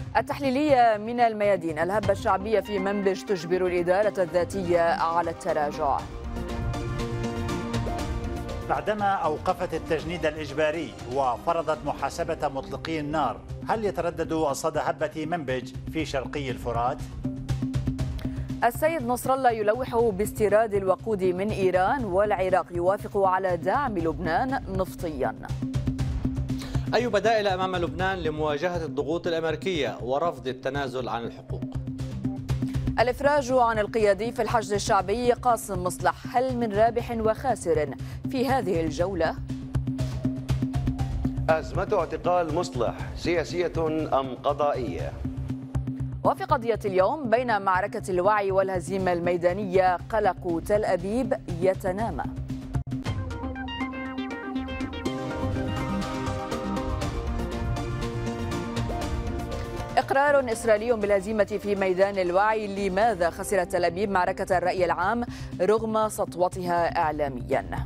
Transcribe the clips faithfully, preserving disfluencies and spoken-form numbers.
التحليلية من الميادين. الهبة الشعبية في منبج تجبر الإدارة الذاتية على التراجع. بعدما أوقفت التجنيد الإجباري وفرضت محاسبة مطلقي النار، هل يتردد صدى هبة منبج في شرقي الفرات؟ السيد نصر الله يلوح باستيراد الوقود من إيران، والعراق يوافق على دعم لبنان نفطيا. أي بدائل أمام لبنان لمواجهة الضغوط الأمريكية ورفض التنازل عن الحقوق؟ الإفراج عن القيادي في الحشد الشعبي. قاسم مصلح، هل من رابح وخاسر في هذه الجولة؟ أزمة اعتقال مصلح سياسية أم قضائية؟ وفي قضية اليوم، بين معركة الوعي والهزيمة الميدانية قلق تل أبيب يتنامى. إقرار إسرائيلي بالهزيمة في ميدان الوعي. لماذا خسرت تل أبيب معركة الرأي العام رغم سطوتها إعلاميا؟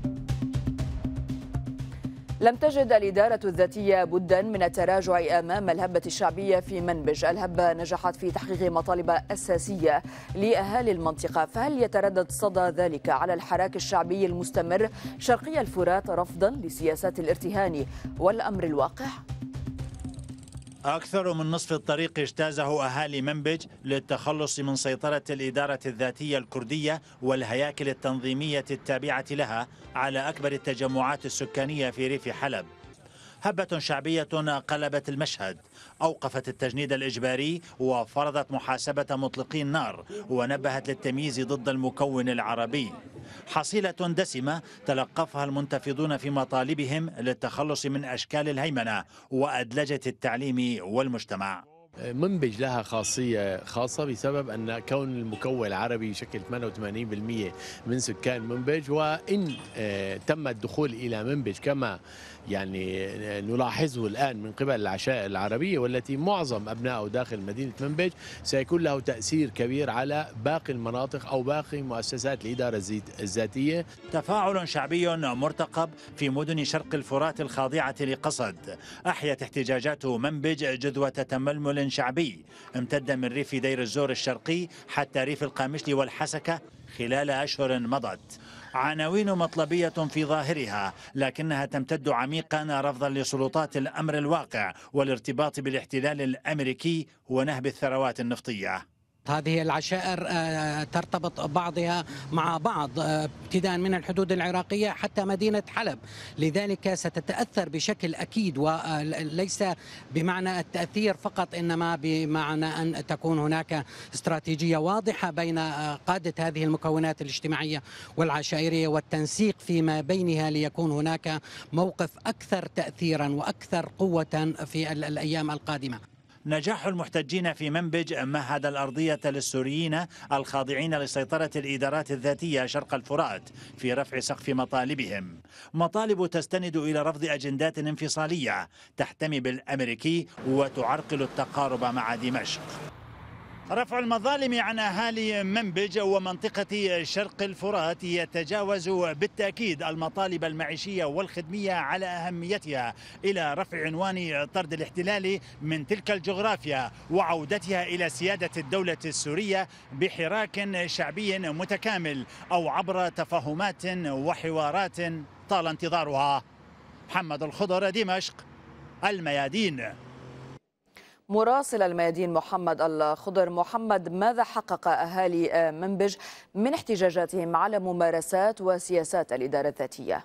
لم تجد الإدارة الذاتية بدا من التراجع أمام الهبة الشعبية في منبج. الهبة نجحت في تحقيق مطالب أساسية لأهالي المنطقة، فهل يتردد صدى ذلك على الحراك الشعبي المستمر شرقي الفرات رفضا لسياسات الارتهان والأمر الواقع؟ أكثر من نصف الطريق اجتازه أهالي منبج للتخلص من سيطرة الإدارة الذاتية الكردية والهياكل التنظيمية التابعة لها على أكبر التجمعات السكانية في ريف حلب. هبة شعبية قلبت المشهد، أوقفت التجنيد الإجباري وفرضت محاسبة مطلقي النار، ونبهت للتمييز ضد المكون العربي. حصيلة دسمة تلقفها المنتفضون في مطالبهم للتخلص من أشكال الهيمنة وأدلجة التعليم والمجتمع. منبج لها خاصية خاصة بسبب أن كون المكون العربي يشكل ثمانية وثمانين بالمئة من سكان منبج، وإن تم الدخول إلى منبج كما يعني نلاحظه الآن من قبل العشائر العربية والتي معظم أبنائه داخل مدينة منبج، سيكون له تأثير كبير على باقي المناطق أو باقي مؤسسات الإدارة الذاتية. تفاعل شعبي مرتقب في مدن شرق الفرات الخاضعة لقصد. أحيت احتجاجات منبج جذوة تململ شعبي امتد من ريف دير الزور الشرقي حتى ريف القامشلي والحسكة خلال أشهر مضت. عناوين مطلبية في ظاهرها، لكنها تمتد عميقا رفضا لسلطات الأمر الواقع والارتباط بالاحتلال الأمريكي ونهب الثروات النفطية. هذه العشائر ترتبط بعضها مع بعض ابتداء من الحدود العراقية حتى مدينة حلب، لذلك ستتأثر بشكل أكيد، وليس بمعنى التأثير فقط إنما بمعنى أن تكون هناك استراتيجية واضحة بين قادة هذه المكونات الاجتماعية والعشائرية والتنسيق فيما بينها ليكون هناك موقف أكثر تأثيرا وأكثر قوة في الأيام القادمة. نجاح المحتجين في منبج مهد الأرضية للسوريين الخاضعين لسيطرة الإدارات الذاتية شرق الفرات في رفع سقف مطالبهم، مطالب تستند إلى رفض أجندات انفصالية تحتمي بالأمريكي وتعرقل التقارب مع دمشق. رفع المظالم عن أهالي منبج ومنطقة شرق الفرات يتجاوز بالتأكيد المطالب المعيشية والخدمية على أهميتها إلى رفع عنوان طرد الاحتلال من تلك الجغرافيا وعودتها إلى سيادة الدولة السورية بحراك شعبي متكامل أو عبر تفاهمات وحوارات طال انتظارها. محمد الخضر، دمشق، الميادين. مراسل الميادين محمد الخضر. محمد، ماذا حقق أهالي منبج من احتجاجاتهم على ممارسات وسياسات الإدارة الذاتية؟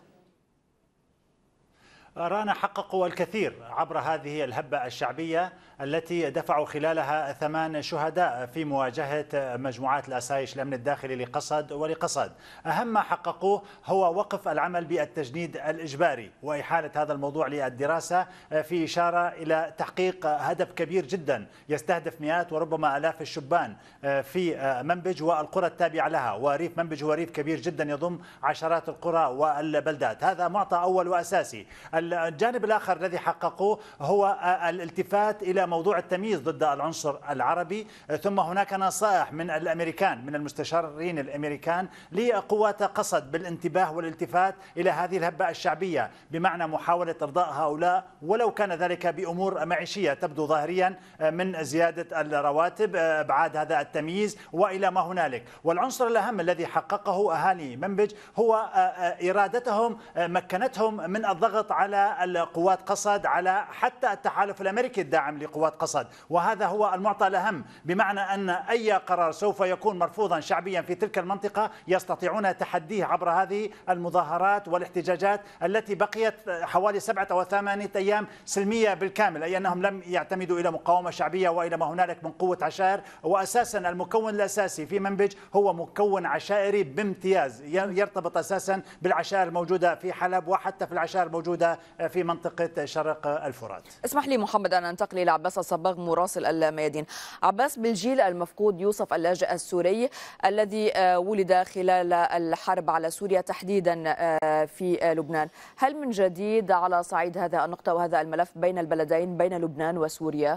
رانا حققوا الكثير عبر هذه الهبة الشعبية التي دفعوا خلالها ثمان شهداء في مواجهة مجموعات الأسايش الأمن الداخلي لقصد ولقصد. أهم ما حققوه هو وقف العمل بالتجنيد الإجباري وإحالة هذا الموضوع للدراسة، في إشارة إلى تحقيق هدف كبير جدا يستهدف مئات وربما آلاف الشبان في منبج والقرى التابعة لها، وريف منبج هو ريف كبير جدا يضم عشرات القرى والبلدات. هذا معطى أول وأساسي. الجانب الآخر الذي حققوه هو الالتفات إلى موضوع التمييز ضد العنصر العربي. ثم هناك نصائح من الأمريكان، من المستشارين الأمريكان لقوات قصد بالانتباه والالتفات إلى هذه الهبة الشعبية، بمعنى محاولة إرضاء هؤلاء ولو كان ذلك بأمور معيشية تبدو ظاهريا من زيادة الرواتب، ابعاد هذا التمييز والى ما هنالك. والعنصر الاهم الذي حققه اهالي منبج هو ارادتهم مكنتهم من الضغط على القوات قصد، على حتى التحالف الامريكي الداعم لقوات قصد، وهذا هو المعطى الاهم، بمعنى ان اي قرار سوف يكون مرفوضا شعبيا في تلك المنطقه يستطيعون تحديه عبر هذه المظاهرات والاحتجاجات التي بقيت حوالي سبعه او ثمانيه ايام سلميه بالكامل، اي انهم لم يعتمدوا الى مقاومه شعبيه والى ما هنالك من قوه عشائر. واساسا المكون الاساسي في منبج هو مكون عشائري بامتياز، يرتبط اساسا بالعشائر الموجوده في حلب وحتى في العشائر الموجوده في منطقه شرق الفرات. اسمح لي محمد ان انتقل الى عباس الصباغ مراسل الميادين. عباس، بالجيل المفقود يوسف اللاجئ السوري الذي ولد خلال الحرب على سوريا تحديدا في لبنان، هل من جديد على صعيد هذا النقطه وهذا الملف بين البلدين، بين لبنان وسوريا؟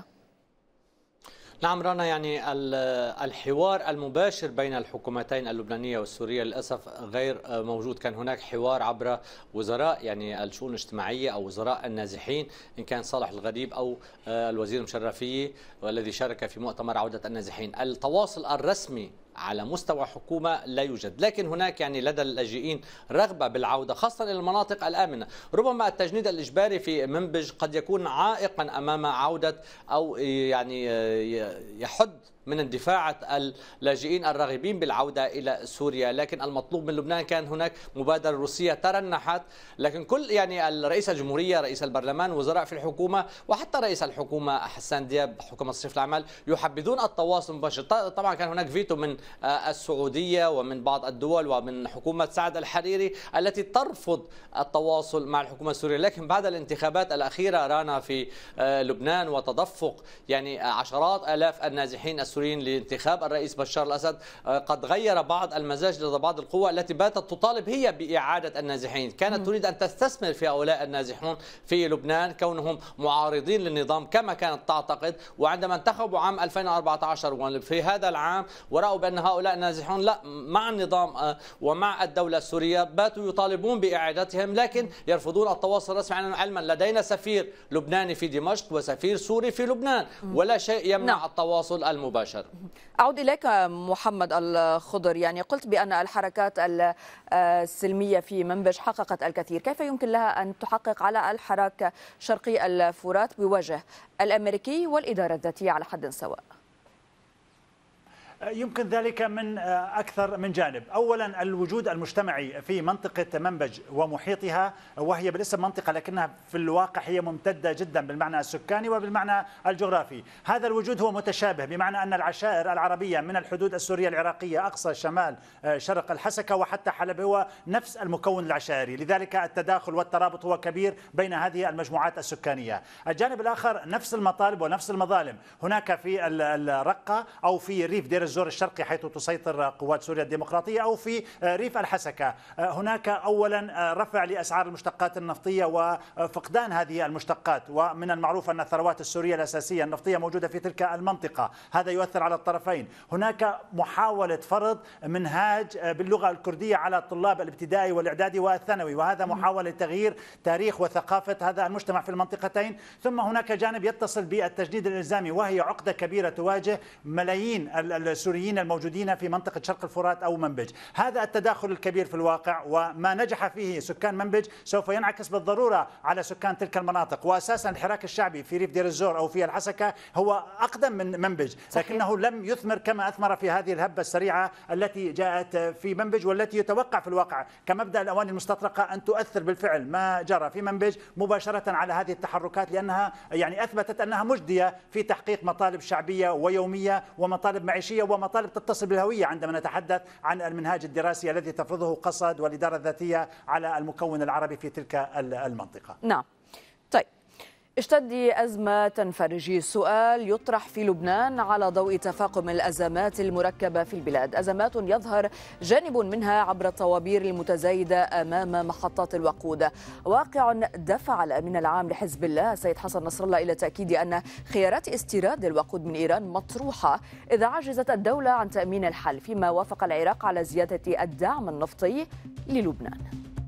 نعم رنا، يعني الحوار المباشر بين الحكومتين اللبنانية والسورية للأسف غير موجود. كان هناك حوار عبر وزراء يعني الشؤون الاجتماعية أو وزراء النازحين، إن كان صالح الغريب أو الوزير المشرفي والذي شارك في مؤتمر عودة النازحين. التواصل الرسمي على مستوى حكومة لا يوجد، لكن هناك يعني لدى اللاجئين رغبة بالعودة خاصة إلى المناطق الآمنة. ربما التجنيد الإجباري في منبج قد يكون عائقا أمام عودة أو يعني يحد من اندفاع اللاجئين الراغبين بالعودة إلى سوريا، لكن المطلوب من لبنان كان هناك مبادرة روسية ترنحت، لكن كل يعني الرئيس الجمهورية، رئيس البرلمان، وزراء في الحكومة وحتى رئيس الحكومة حسان دياب حكومة تصريف الأعمال يحبذون التواصل المباشر. طبعا كان هناك فيتو من السعودية ومن بعض الدول ومن حكومة سعد الحريري التي ترفض التواصل مع الحكومة السورية، لكن بعد الانتخابات الأخيرة رانا في لبنان وتدفق يعني عشرات آلاف النازحين السوريين لانتخاب الرئيس بشار الأسد قد غير بعض المزاج لدى بعض القوى التي باتت تطالب هي بإعادة النازحين. كانت تريد أن تستثمر في هؤلاء النازحون في لبنان كونهم معارضين للنظام كما كانت تعتقد، وعندما انتخبوا عام ألفين وأربعة عشر وفي هذا العام ورأوا بأن هؤلاء النازحون لا مع النظام ومع الدولة السورية باتوا يطالبون بإعادتهم، لكن يرفضون التواصل الرسمي. علما لدينا سفير لبناني في دمشق وسفير سوري في لبنان ولا شيء يمنع نعم. التواصل المباشر. أعود إليك محمد الخضر، يعني قلت بأن الحركات السلمية في منبج حققت الكثير، كيف يمكن لها أن تحقق على الحراك شرقي الفرات بوجه الأمريكي والإدارة الذاتية على حد سواء؟ يمكن ذلك من أكثر من جانب. أولا الوجود المجتمعي في منطقة منبج ومحيطها، وهي بالاسم منطقة لكنها في الواقع هي ممتدة جدا بالمعنى السكاني وبالمعنى الجغرافي. هذا الوجود هو متشابه، بمعنى أن العشائر العربية من الحدود السورية العراقية أقصى شمال شرق الحسكة وحتى حلب هو نفس المكون العشائري، لذلك التداخل والترابط هو كبير بين هذه المجموعات السكانية. الجانب الآخر نفس المطالب ونفس المظالم هناك في الرقة أو في ريف دير الزور الشرقي حيث تسيطر قوات سوريا الديمقراطية، أو في ريف الحسكة. هناك أولا رفع لأسعار المشتقات النفطية وفقدان هذه المشتقات، ومن المعروف أن الثروات السورية الأساسية النفطية موجودة في تلك المنطقة، هذا يؤثر على الطرفين. هناك محاولة فرض منهاج باللغة الكردية على الطلاب الابتدائي والإعدادي والثانوي، وهذا محاولة تغيير تاريخ وثقافة هذا المجتمع في المنطقتين. ثم هناك جانب يتصل بالتجنيد الإلزامي، وهي عقدة كبيرة تواجه ملايين السوريين الموجودين في منطقة شرق الفرات أو منبج. هذا التداخل الكبير في الواقع وما نجح فيه سكان منبج سوف ينعكس بالضرورة على سكان تلك المناطق. وأساسا الحراك الشعبي في ريف دير الزور أو في الحسكة هو أقدم من منبج، لكنه لم يثمر كما أثمر في هذه الهبة السريعة التي جاءت في منبج، والتي يتوقع في الواقع كمبدأ الأواني المستطرقة أن تؤثر بالفعل ما جرى في منبج مباشرة على هذه التحركات، لأنها يعني أثبتت أنها مجدية في تحقيق مطالب شعبية ويومية ومطالب معيشية ومطالب تتصل بالهوية عندما نتحدث عن المنهاج الدراسي الذي تفرضه قصد والإدارة الذاتية على المكون العربي في تلك المنطقة. نعم. طيب، اشتدي أزمة تنفرجي. سؤال يطرح في لبنان على ضوء تفاقم الأزمات المركبة في البلاد، أزمات يظهر جانب منها عبر الطوابير المتزايدة أمام محطات الوقود، واقع دفع الأمين العام لحزب الله السيد حسن نصر الله إلى تأكيد أن خيارات استيراد الوقود من إيران مطروحة إذا عجزت الدولة عن تأمين الحل، فيما وافق العراق على زيادة الدعم النفطي للبنان.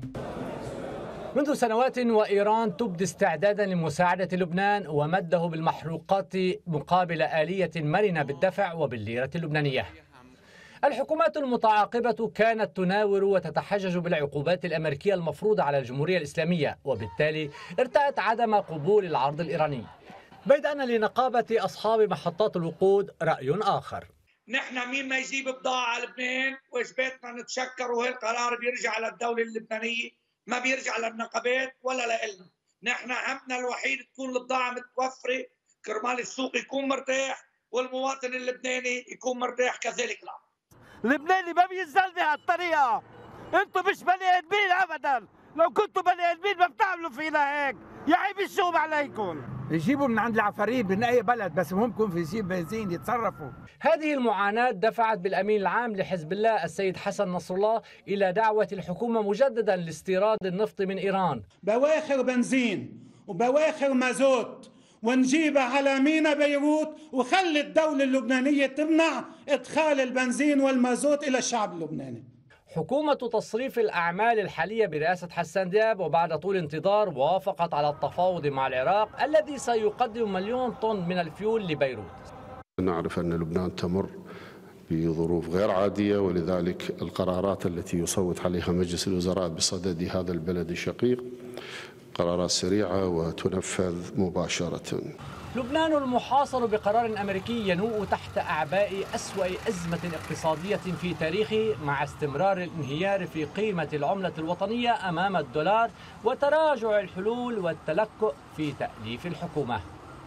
منذ سنوات وإيران تبدي استعدادا لمساعدة لبنان ومده بالمحروقات مقابل آلية مرنة بالدفع وبالليرة اللبنانية. الحكومات المتعاقبة كانت تناور وتتحجج بالعقوبات الأمريكية المفروضة على الجمهورية الإسلامية، وبالتالي ارتأت عدم قبول العرض الإيراني، بيد أن لنقابة أصحاب محطات الوقود رأي آخر. نحن مين ما يجيب بضاعة على لبنان واجباتنا نتشكر، وهالقرار بيرجع للدولة اللبنانية، ما بيرجع للنقابات ولا لإلنا. نحن همنا الوحيد تكون البضاعة متوفرة كرمال السوق يكون مرتاح والمواطن اللبناني يكون مرتاح كذلك الأمر. اللبناني ما بينزل بهالطريقة، انتم مش بني ادمين ابدا، لو كنتوا بني ادمين ما بتعملوا فينا هيك، يا عيب الشوم عليكم. يجيبوا من عند العفاريت من اي بلد، بس المهم يكون في يجيب بنزين يتصرفوا. هذه المعاناة دفعت بالأمين العام لحزب الله السيد حسن نصر الله إلى دعوة الحكومة مجددا لاستيراد النفط من إيران. بواخر بنزين وبواخر مازوت ونجيبها على مينا بيروت، وخلي الدولة اللبنانية تمنع إدخال البنزين والمازوت إلى الشعب اللبناني. حكومة تصريف الأعمال الحالية برئاسة حسان دياب وبعد طول انتظار وافقت على التفاوض مع العراق الذي سيقدم مليون طن من الفيول لبيروت. نعرف أن لبنان تمر بظروف غير عادية، ولذلك القرارات التي يصوت عليها مجلس الوزراء بصدد هذا البلد الشقيق قرارات سريعة وتنفذ مباشرة. لبنان المحاصر بقرار أمريكي ينوء تحت أعباء أسوأ أزمة اقتصادية في تاريخه، مع استمرار الانهيار في قيمة العملة الوطنية أمام الدولار وتراجع الحلول والتلكؤ في تأليف الحكومة.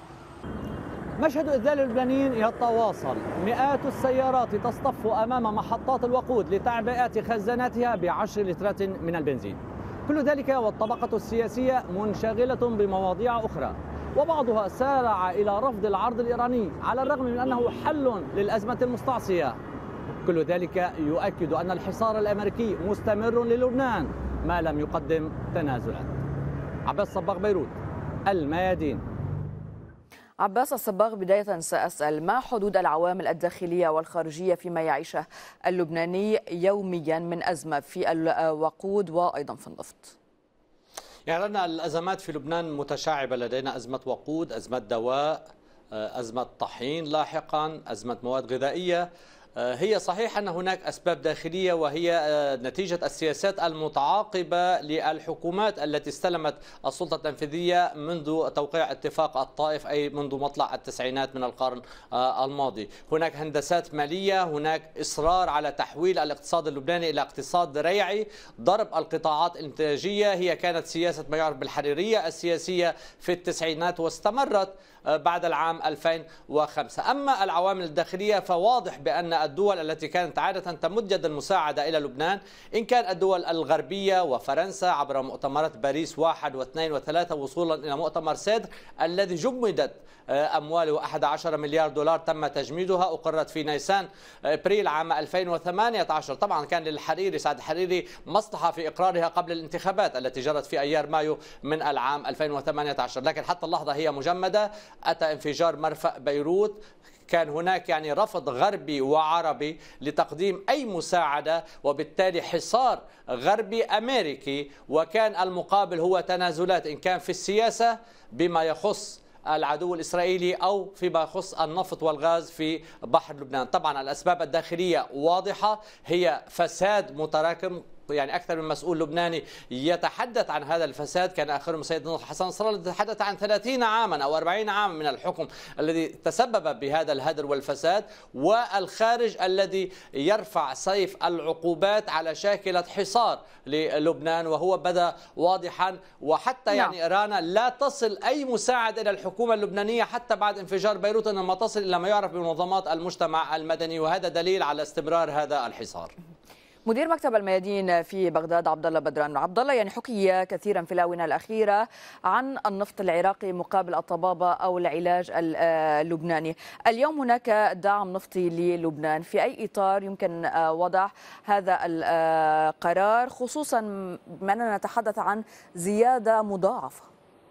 مشهد إذلال اللبنانيين يتواصل، مئات السيارات تصطف أمام محطات الوقود لتعبئة خزاناتها بعشر لترات من البنزين. كل ذلك والطبقة السياسية منشغلة بمواضيع أخرى، وبعضها سارع إلى رفض العرض الإيراني على الرغم من أنه حل للأزمة المستعصية. كل ذلك يؤكد أن الحصار الأمريكي مستمر للبنان ما لم يقدم تنازلا. عباس صباغ، بيروت، الميادين. عباس الصباغ، بداية سأسأل ما حدود العوامل الداخلية والخارجية فيما يعيشه اللبناني يوميا من أزمة في الوقود وأيضا في النفط؟ يعني لنا الأزمات في لبنان متشعبة، لدينا أزمة وقود، أزمة دواء، أزمة طحين، لاحقا أزمة مواد غذائية. هي صحيح أن هناك أسباب داخلية وهي نتيجة السياسات المتعاقبة للحكومات التي استلمت السلطة التنفيذية منذ توقيع اتفاق الطائف، أي منذ مطلع التسعينات من القرن الماضي. هناك هندسات مالية، هناك إصرار على تحويل الاقتصاد اللبناني إلى اقتصاد ريعي، ضرب القطاعات الإنتاجية. هي كانت سياسة ما يعرف بالحريرية السياسية في التسعينات واستمرت بعد العام ألفين وخمسة. أما العوامل الداخلية فواضح بأن الدول التي كانت عادة تمد يد المساعدة إلى لبنان، إن كان الدول الغربية وفرنسا عبر مؤتمرات باريس واحد واثنين وثلاثة وصولا إلى مؤتمر سيدر الذي جمدت أمواله أحد عشر مليار دولار تم تجميدها، أقرت في نيسان أبريل عام ألفين وثمانية عشر. طبعا كان للحريري سعد الحريري مصلحة في إقرارها قبل الانتخابات التي جرت في أيار مايو من العام ألفين وثمانية عشر، لكن حتى اللحظة هي مجمدة. أتى انفجار مرفأ بيروت، كان هناك يعني رفض غربي وعربي لتقديم أي مساعدة، وبالتالي حصار غربي أمريكي، وكان المقابل هو تنازلات إن كان في السياسة بما يخص العدو الإسرائيلي أو فيما يخص النفط والغاز في بحر لبنان. طبعا الأسباب الداخلية واضحة، هي فساد متراكم، يعني أكثر من مسؤول لبناني يتحدث عن هذا الفساد، كان آخرهم السيد حسن نصر الله الذي تحدث عن ثلاثين عاما أو أربعين عاما من الحكم الذي تسبب بهذا الهدر والفساد، والخارج الذي يرفع سيف العقوبات على شاكلة حصار للبنان، وهو بدا واضحا. وحتى يعني رانا لا تصل أي مساعدة إلى الحكومة اللبنانية حتى بعد انفجار بيروت، إنما تصل إلى ما يعرف بمنظمات المجتمع المدني، وهذا دليل على استمرار هذا الحصار. مدير مكتب الميادين في بغداد عبد الله بدران. عبد الله، يعني حكي كثيرا في الآونة الأخيرة عن النفط العراقي مقابل الطبابة أو العلاج اللبناني. اليوم هناك دعم نفطي للبنان، في أي إطار يمكن وضع هذا القرار، خصوصا بأننا نتحدث عن زيادة مضاعفة؟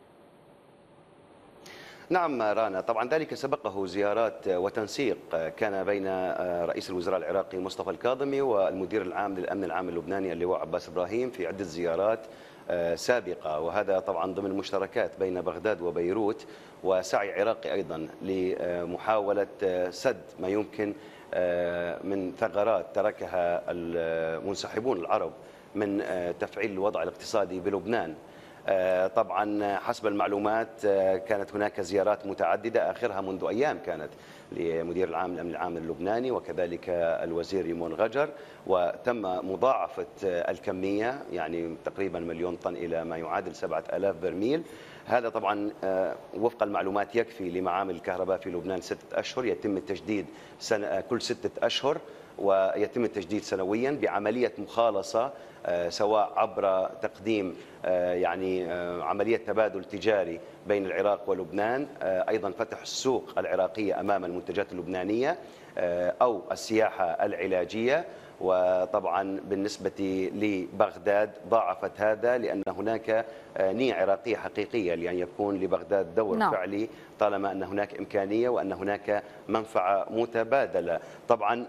نعم رانا، طبعا ذلك سبقه زيارات وتنسيق كان بين رئيس الوزراء العراقي مصطفى الكاظمي والمدير العام للأمن العام اللبناني اللواء عباس إبراهيم في عدة زيارات سابقة، وهذا طبعا ضمن المشتركات بين بغداد وبيروت، وسعي عراقي أيضا لمحاولة سد ما يمكن من ثغرات تركها المنسحبون العرب من تفعيل الوضع الاقتصادي بلبنان. طبعا حسب المعلومات كانت هناك زيارات متعددة، آخرها منذ أيام كانت لمدير العام للأمن العام اللبناني وكذلك الوزير يمون غجر، وتم مضاعفة الكمية، يعني تقريبا مليون طن إلى ما يعادل سبعة آلاف برميل. هذا طبعا وفق المعلومات يكفي لمعامل الكهرباء في لبنان ستة أشهر، يتم التجديد سنة كل ستة أشهر، ويتم التجديد سنويا بعملية مخالصة سواء عبر تقديم يعني عملية تبادل تجاري بين العراق ولبنان، أيضا فتح السوق العراقية أمام المنتجات اللبنانية، أو السياحة العلاجية. وطبعا بالنسبة لبغداد ضاعفت هذا، لأن هناك نية عراقية حقيقية لأن يكون لبغداد دور نعم. فعلي طالما أن هناك إمكانية وأن هناك منفعة متبادلة. طبعا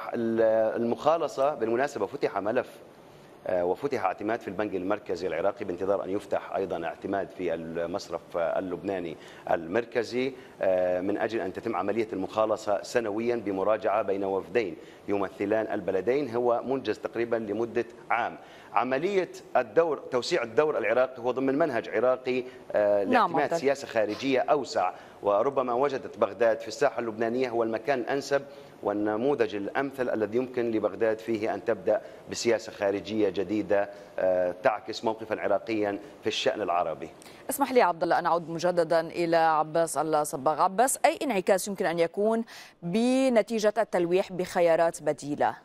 المخالصة بالمناسبة فتح ملف وفتح اعتماد في البنك المركزي العراقي بانتظار أن يفتح أيضا اعتماد في المصرف اللبناني المركزي من أجل أن تتم عملية المخالصة سنويا بمراجعة بين وفدين يمثلان البلدين، هو منجز تقريبا لمدة عام. عملية الدور توسيع الدور العراقي هو ضمن منهج عراقي لاعتماد نعم. سياسة خارجية أوسع، وربما وجدت بغداد في الساحة اللبنانية هو المكان الأنسب والنموذج الأمثل الذي يمكن لبغداد فيه أن تبدأ بسياسة خارجية جديدة تعكس موقفا عراقيا في الشأن العربي. اسمح لي عبد الله أن أعود مجددا إلى عباس الصباغ. عباس، أي انعكاس يمكن أن يكون بنتيجة التلويح بخيارات بديلة؟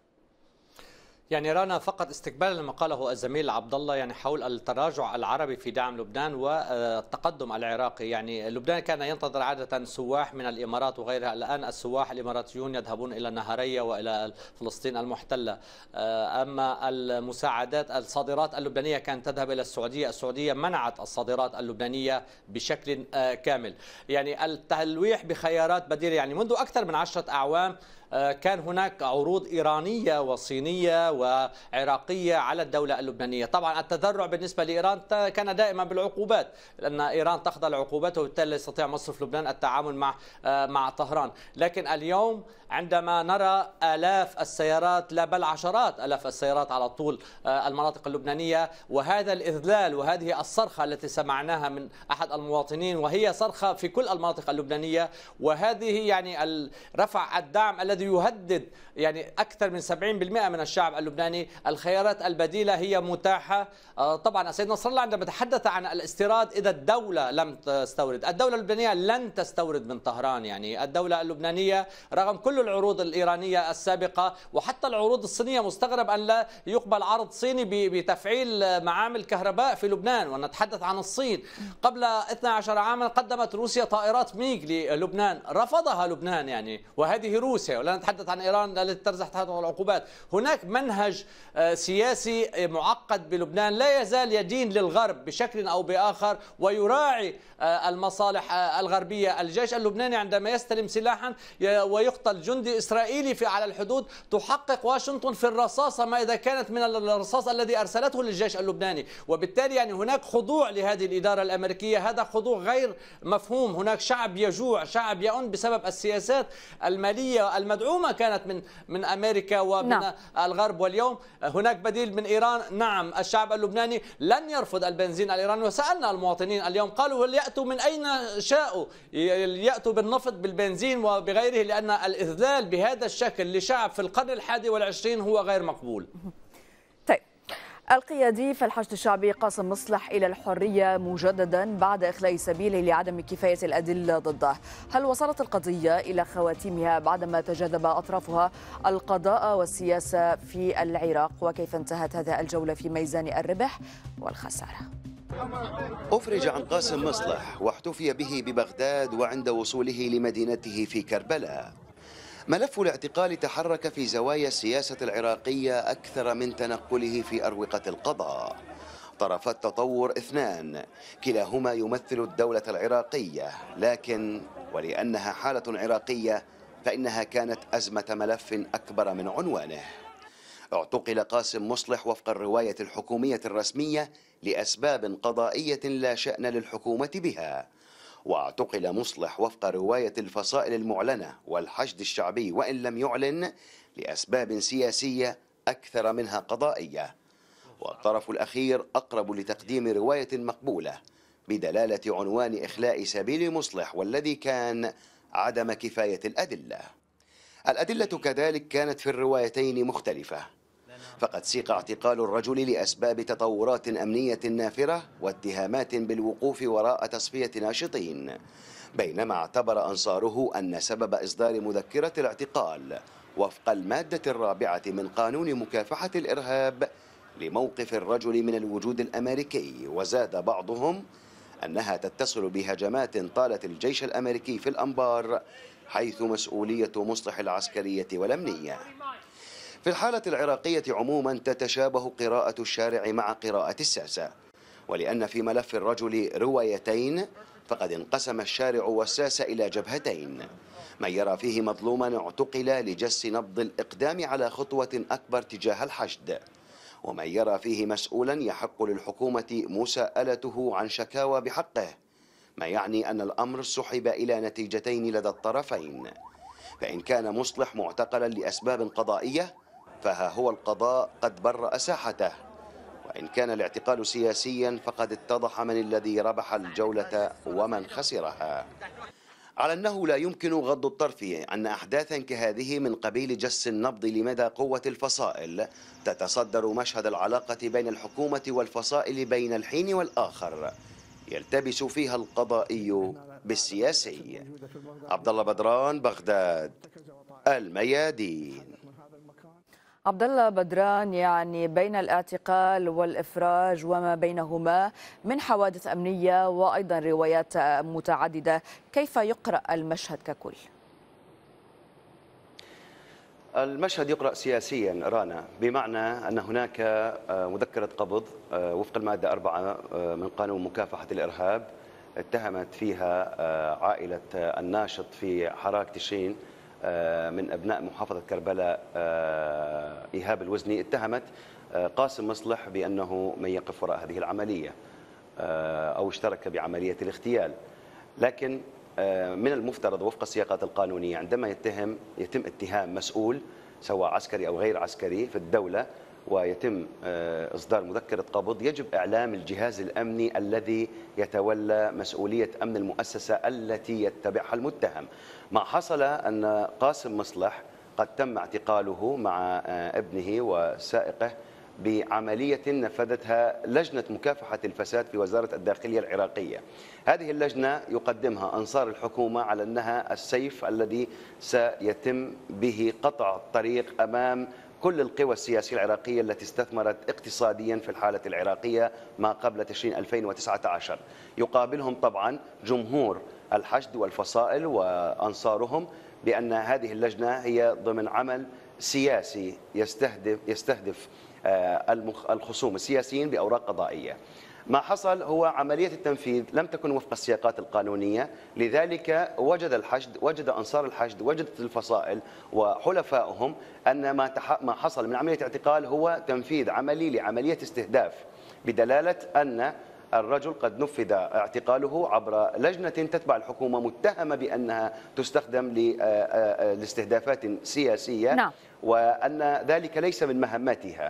يعني رانا فقط استكمالا لما قاله الزميل عبد الله يعني حول التراجع العربي في دعم لبنان والتقدم العراقي. يعني لبنان كان ينتظر عادة سواح من الإمارات وغيرها، الآن السواح الإماراتيون يذهبون إلى النهرية وإلى فلسطين المحتلة. أما المساعدات الصادرات اللبنانية كانت تذهب إلى السعودية، السعودية منعت الصادرات اللبنانية بشكل كامل. يعني التلويح بخيارات بديلة، يعني منذ أكثر من عشرة أعوام كان هناك عروض إيرانية وصينية وعراقية على الدولة اللبنانية. طبعا التذرع بالنسبة لإيران كان دائما بالعقوبات، لأن إيران تخضع لعقوبات وبالتالي لا يستطيع مصرف لبنان التعامل مع مع طهران. لكن اليوم عندما نرى آلاف السيارات، لا بل عشرات آلاف السيارات على طول المناطق اللبنانية، وهذا الإذلال وهذه الصرخة التي سمعناها من أحد المواطنين، وهي صرخة في كل المناطق اللبنانية، وهذه يعني رفع الدعم الذي يهدد يعني أكثر من سبعين بالمئة من الشعب اللبناني. الخيارات البديلة هي متاحة. طبعا السيد نصر الله عندما تحدث عن الاستيراد، إذا الدولة لم تستورد، الدولة اللبنانية لن تستورد من طهران. يعني الدولة اللبنانية رغم كل العروض الإيرانية السابقة وحتى العروض الصينية، مستغرب أن لا يقبل عرض صيني بتفعيل معامل كهرباء في لبنان. ونتحدث عن الصين، قبل اثني عشر عاما قدمت روسيا طائرات ميغ للبنان، رفضها لبنان يعني، وهذه روسيا، ولا نتحدث عن إيران التي ترزح تحت العقوبات. هناك منهج سياسي معقد بلبنان لا يزال يدين للغرب بشكل أو بآخر ويراعي المصالح الغربية. الجيش اللبناني عندما يستلم سلاحا ويقتل جندي إسرائيلي في على الحدود، تحقق واشنطن في الرصاصة ما إذا كانت من الرصاص الذي أرسلته للجيش اللبناني. وبالتالي يعني هناك خضوع لهذه الإدارة الأمريكية، هذا خضوع غير مفهوم. هناك شعب يجوع، شعب يئن بسبب السياسات المالية المدعومة كانت من من أمريكا ومن نعم. الغرب. واليوم هناك بديل من إيران. نعم، الشعب اللبناني لن يرفض البنزين الإيراني، وسألنا المواطنين اليوم قالوا يأتوا من أين شاءوا، يأتوا بالنفط بالبنزين وبغيره، لأن الإذلال بهذا الشكل لشعب في القرن الحادي والعشرين هو غير مقبول. طيب القيادي في الحشد الشعبي قاسم مصلح إلى الحرية مجددا بعد إخلاء سبيله لعدم كفاية الأدلة ضده. هل وصلت القضية إلى خواتيمها بعدما تجاذب أطرافها القضاء والسياسة في العراق؟ وكيف انتهت هذه الجولة في ميزان الربح والخسارة؟ أفرج عن قاسم مصلح واحتفي به ببغداد وعند وصوله لمدينته في كربلاء. ملف الاعتقال تحرك في زوايا السياسة العراقية أكثر من تنقله في أروقة القضاء. طرف التطور اثنان، كلاهما يمثل الدولة العراقية، لكن ولأنها حالة عراقية فإنها كانت أزمة ملف أكبر من عنوانه. اعتقل قاسم مصلح وفق الرواية الحكومية الرسمية لأسباب قضائية لا شأن للحكومة بها، واعتقل مصلح وفق رواية الفصائل المعلنة والحشد الشعبي وإن لم يعلن لأسباب سياسية أكثر منها قضائية. والطرف الأخير أقرب لتقديم رواية مقبولة بدلالة عنوان إخلاء سبيل مصلح، والذي كان عدم كفاية الأدلة. الأدلة كذلك كانت في الروايتين مختلفة، فقد سيق اعتقال الرجل لأسباب تطورات أمنية نافرة واتهامات بالوقوف وراء تصفية ناشطين، بينما اعتبر أنصاره أن سبب إصدار مذكرة الاعتقال وفق المادة الرابعة من قانون مكافحة الإرهاب لموقف الرجل من الوجود الأمريكي. وزاد بعضهم أنها تتصل بهجمات طالت الجيش الأمريكي في الأنبار، حيث مسؤولية مصلح العسكرية والأمنية. في الحالة العراقية عموما تتشابه قراءة الشارع مع قراءة الساسة، ولأن في ملف الرجل روايتين فقد انقسم الشارع والساسة إلى جبهتين، من يرى فيه مظلوما اعتقل لجس نبض الإقدام على خطوة أكبر تجاه الحشد، ومن يرى فيه مسؤولا يحق للحكومة مساءلته عن شكاوى بحقه، ما يعني أن الأمر سحب إلى نتيجتين لدى الطرفين. فإن كان مصلح معتقلا لأسباب قضائية فها هو القضاء قد برأ ساحته، وإن كان الاعتقال سياسيا فقد اتضح من الذي ربح الجولة ومن خسرها. على أنه لا يمكن غض الطرف أن أحداثا كهذه من قبيل جس النبض لمدى قوة الفصائل تتصدر مشهد العلاقة بين الحكومة والفصائل بين الحين والآخر، يلتبس فيها القضائي بالسياسي. عبد الله بدران، بغداد، الميادين. عبد الله بدران، يعني بين الاعتقال والإفراج وما بينهما من حوادث أمنية وأيضا روايات متعددة، كيف يقرأ المشهد ككل؟ المشهد يقرأ سياسيا رانا، بمعنى أن هناك مذكرة قبض وفق المادة أربعة من قانون مكافحة الإرهاب اتهمت فيها عائلة الناشط في حراك تشرين من أبناء محافظة كربلاء إيهاب الوزني، اتهمت قاسم مصلح بأنه من يقف وراء هذه العملية أو اشترك بعملية الاغتيال. لكن من المفترض وفق السياقات القانونية عندما يتهم يتم اتهام مسؤول سواء عسكري أو غير عسكري في الدولة ويتم إصدار مذكرة قبض، يجب إعلام الجهاز الأمني الذي يتولى مسؤولية أمن المؤسسة التي يتبعها المتهم. ما حصل أن قاسم مصلح قد تم اعتقاله مع ابنه وسائقه بعملية نفذتها لجنة مكافحة الفساد في وزارة الداخلية العراقية. هذه اللجنة يقدمها أنصار الحكومة على أنها السيف الذي سيتم به قطع الطريق أمام كل القوى السياسية العراقية التي استثمرت اقتصاديا في الحالة العراقية ما قبل تشرين ألفين وتسعة عشر. يقابلهم طبعا جمهور الحشد والفصائل وأنصارهم بأن هذه اللجنة هي ضمن عمل سياسي يستهدف يستهدف الخصوم السياسيين بأوراق قضائية. ما حصل هو عملية التنفيذ لم تكن وفق السياقات القانونية، لذلك وجد الحشد وجد أنصار الحشد وجدت الفصائل وحلفائهم أن ما ما حصل من عملية اعتقال هو تنفيذ عملي لعملية استهداف، بدلالة أن الرجل قد نفذ اعتقاله عبر لجنة تتبع الحكومة متهمة بأنها تستخدم لاستهدافات سياسية. نعم. وأن ذلك ليس من مهمتها.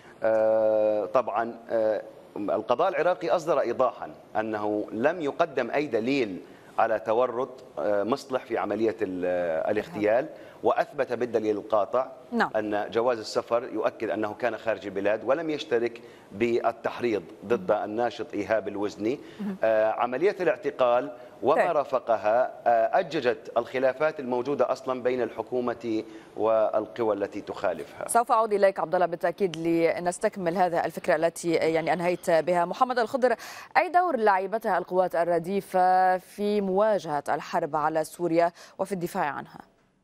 طبعا القضاء العراقي أصدر إيضاحا أنه لم يقدم أي دليل على تورط مصلح في عملية الاغتيال، وأثبت بالدليل القاطع نعم. أن جواز السفر يؤكد أنه كان خارج البلاد ولم يشترك بالتحريض ضد الناشط إيهاب الوزني. آه عملية الاعتقال وما رافقها آه أججت الخلافات الموجودة أصلا بين الحكومة والقوى التي تخالفها. سوف أعود إليك عبد الله بالتأكيد لنستكمل هذا الفكرة التي يعني أنهيت بها. محمد الخضر، أي دور لعبتها القوات الرديفة في مواجهة الحرب على سوريا وفي الدفاع عنها؟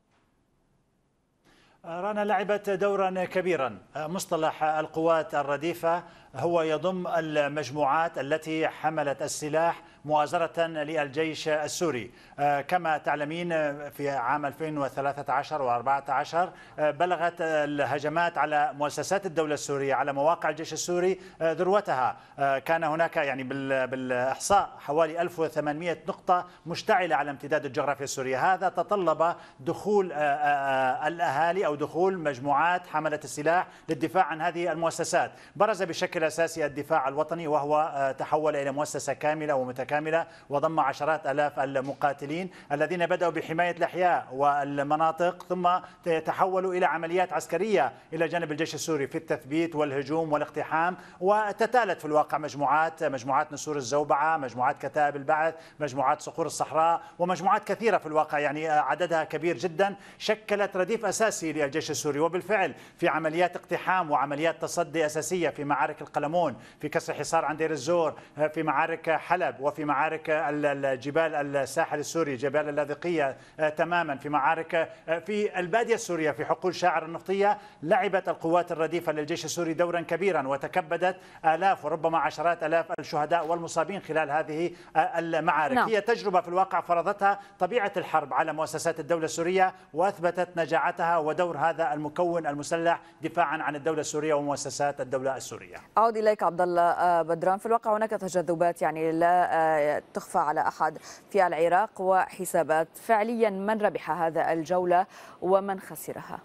رانا لعبت دورا كبيرا. مصطلح القوات الرديفة هو يضم المجموعات التي حملت السلاح مؤازرة للجيش السوري. كما تعلمين في عام ألفين وثلاثة عشر وأربعة عشر بلغت الهجمات على مؤسسات الدولة السورية على مواقع الجيش السوري ذروتها. كان هناك يعني بالإحصاء حوالي ألف وثمانمئة نقطة مشتعلة على امتداد الجغرافيا السورية. هذا تطلب دخول الأهالي أو دخول مجموعات حملة السلاح للدفاع عن هذه المؤسسات. برز بشكل أساسي الدفاع الوطني، وهو تحول إلى مؤسسة كاملة ومتكاملة وضم عشرات آلاف المقاتلين الذين بدأوا بحماية الأحياء والمناطق، ثم تحولوا إلى عمليات عسكرية إلى جانب الجيش السوري في التثبيت والهجوم والاقتحام. وتتالت في الواقع مجموعات مجموعات نسور الزوبعة، مجموعات كتائب البعث، مجموعات صقور الصحراء، ومجموعات كثيرة في الواقع يعني عددها كبير جدا، شكلت رديف أساسي للجيش السوري. وبالفعل في عمليات اقتحام وعمليات تصدي أساسية في معارك القلمون، في كسر حصار عن دير الزور، في معارك حلب، وفي معارك الجبال الساحل السوري، جبال اللاذقية تماما، في معارك في البادية السورية، في حقول شاعر النفطية. لعبت القوات الرديفة للجيش السوري دورا كبيرا وتكبدت آلاف وربما عشرات آلاف الشهداء والمصابين خلال هذه المعارك. نعم. هي تجربة في الواقع فرضتها طبيعة الحرب على مؤسسات الدولة السورية، وأثبتت نجاعتها ودور هذا المكون المسلح دفاعا عن الدولة السورية ومؤسسات الدولة السورية. أعود إليك عبد الله بدران. في الواقع هناك تجاذبات يعني لا تخفى على أحد في العراق وحسابات. فعليا من ربح هذا الجولة ومن خسرها؟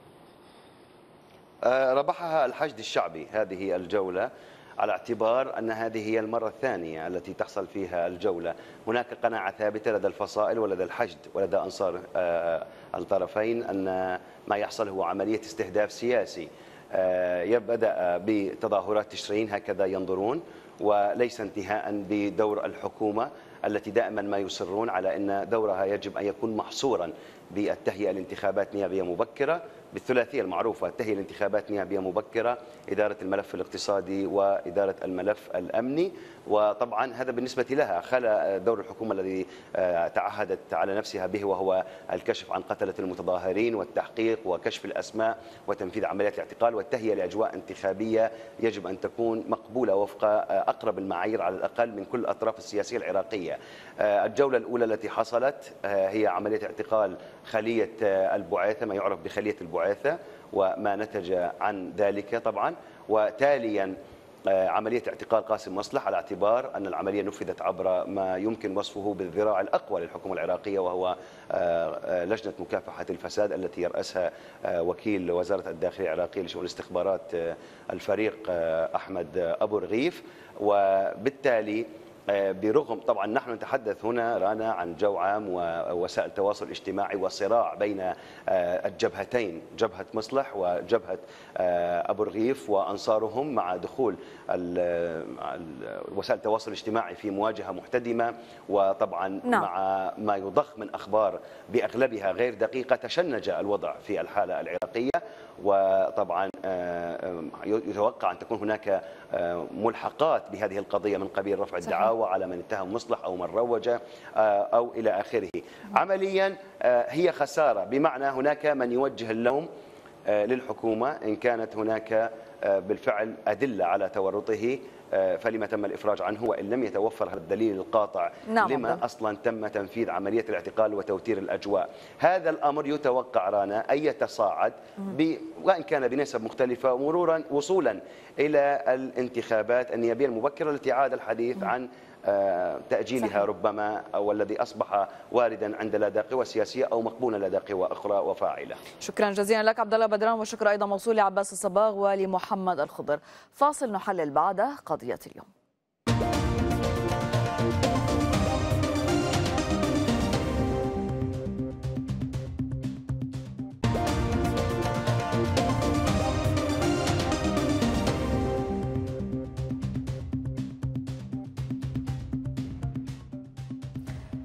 ربحها الحشد الشعبي هذه الجولة، على اعتبار أن هذه هي المرة الثانية التي تحصل فيها الجولة. هناك قناعة ثابتة لدى الفصائل ولدى الحشد ولدى أنصار الطرفين أن ما يحصل هو عملية استهداف سياسي يبدأ بتظاهرات تشرين، هكذا ينظرون، وليس انتهاء بدور الحكومة التي دائما ما يصرون على أن دورها يجب أن يكون محصورا بالتهيئة لانتخابات نيابية مبكرة، بالثلاثية المعروفة: تهيئة لانتخابات نيابية مبكرة، إدارة الملف الاقتصادي، وإدارة الملف الأمني. وطبعا هذا بالنسبة لها خلى دور الحكومة الذي تعهدت على نفسها به، وهو الكشف عن قتلة المتظاهرين والتحقيق وكشف الأسماء وتنفيذ عمليات الاعتقال والتهيئة لأجواء انتخابية يجب أن تكون مقبولة وفق أقرب المعايير على الأقل من كل الأطراف السياسية العراقية. الجولة الأولى التي حصلت هي عملية اعتقال خلية البعاثة، ما يعرف بخلية البعاثة، وما نتج عن ذلك طبعا، وتاليا عملية اعتقال قاسم مصلح، على اعتبار أن العملية نفذت عبر ما يمكن وصفه بالذراع الأقوى للحكومة العراقية، وهو لجنة مكافحة الفساد التي يرأسها وكيل وزارة الداخلية العراقية لشؤون الاستخبارات الفريق أحمد أبو رغيف. وبالتالي برغم طبعا نحن نتحدث هنا رانا عن جو عام ووسائل التواصل الاجتماعي وصراع بين الجبهتين، جبهة مصلح وجبهة أبو رغيف وأنصارهم، مع دخول وسائل التواصل الاجتماعي في مواجهة محتدمة، وطبعا نعم. مع ما يضخ من أخبار بأغلبها غير دقيقة تشنج الوضع في الحالة العراقية. وطبعا يتوقع أن تكون هناك ملحقات بهذه القضية من قبيل رفع الدعاوى على من اتهم مصلح أو من روج أو إلى آخره. عمليا هي خسارة، بمعنى هناك من يوجه اللوم للحكومة إن كانت هناك بالفعل أدلة على تورطه، فلما تم الإفراج عنه وإن لم يتوفر هذا الدليل القاطع؟ نعم. لما أصلا تم تنفيذ عملية الاعتقال وتوتير الأجواء؟ هذا الأمر يتوقع رانا أن يتصاعد وإن كان بنسب مختلفة، مرورا وصولا إلى الانتخابات النيابية المبكرة التي عاد الحديث عن تأجيلها صحيح. ربما، أو الذي أصبح واردا عند لدى قوى سياسية أو مقبولا لدى قوى أخرى وفاعلة. شكرا جزيلا لك عبد الله بدران، وشكرا أيضا موصول لعباس الصباغ ولمحمد الخضر. فاصل نحلل بعده قضية اليوم.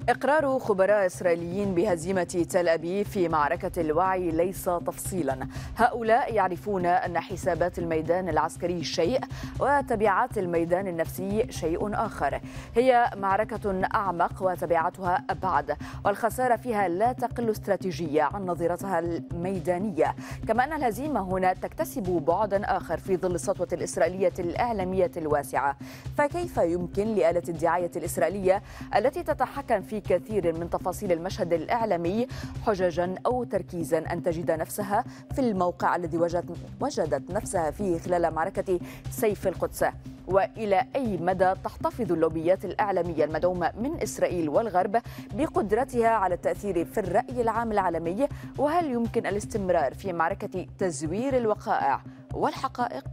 إقرار خبراء إسرائيليين بهزيمة تل أبيب في معركة الوعي ليس تفصيلا. هؤلاء يعرفون أن حسابات الميدان العسكري شيء وتبعات الميدان النفسي شيء آخر. هي معركة أعمق وتبعاتها أبعد، والخسارة فيها لا تقل استراتيجية عن نظيرتها الميدانية. كما أن الهزيمة هنا تكتسب بعدا آخر في ظل السطوة الإسرائيلية الإعلامية الواسعة. فكيف يمكن لآلة الدعاية الإسرائيلية التي تتحكم في كثير من تفاصيل المشهد الإعلامي حججا أو تركيزا أن تجد نفسها في الموقع الذي وجدت نفسها فيه خلال معركة سيف القدس؟ وإلى أي مدى تحتفظ اللوبيات الإعلامية المدعومة من إسرائيل والغرب بقدرتها على التأثير في الرأي العام العالمي؟ وهل يمكن الاستمرار في معركة تزوير الوقائع والحقائق؟